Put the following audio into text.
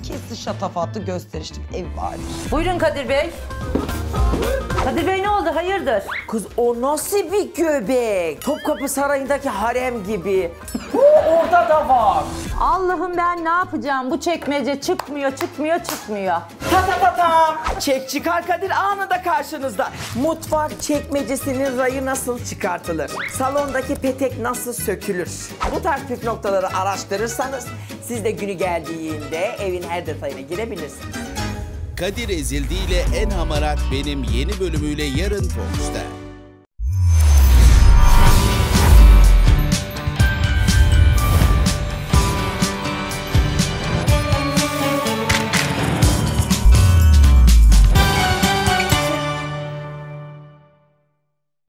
Kesin şatafatlı gösterişli bir ev var. Buyurun Kadir Bey. Kadir Bey ne oldu? Hayırdır? Kız o nasıl bir göbek? Topkapı Sarayı'ndaki harem gibi. Orada da var. Allah'ım ben ne yapacağım? Bu çekmece çıkmıyor. Ta ta ta ta. Çek çıkar Kadir anında karşınızda. Mutfak çekmecesinin rayı nasıl çıkartılır? Salondaki petek nasıl sökülür? Bu tarz püf noktaları araştırırsanız siz de günü geldiğinde evin her detayına girebilirsiniz. Kadir Ezildi ile En Hamarat Benim yeni bölümüyle yarın Fox'ta.